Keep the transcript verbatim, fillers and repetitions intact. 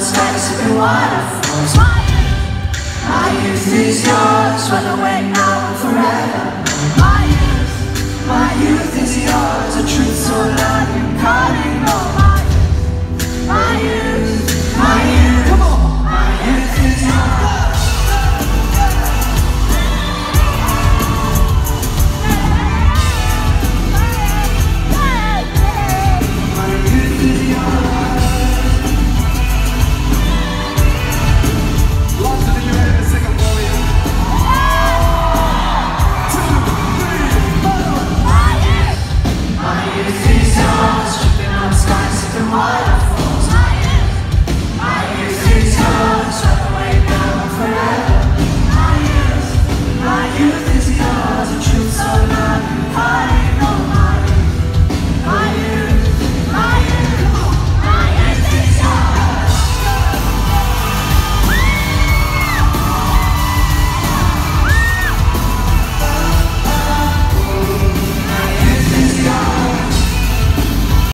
falls like sipping waterfalls. My youth is yours, run away now and forever. My youth, my youth is yours, a truth so loud you can't ignore. My youth, my youth, my youth.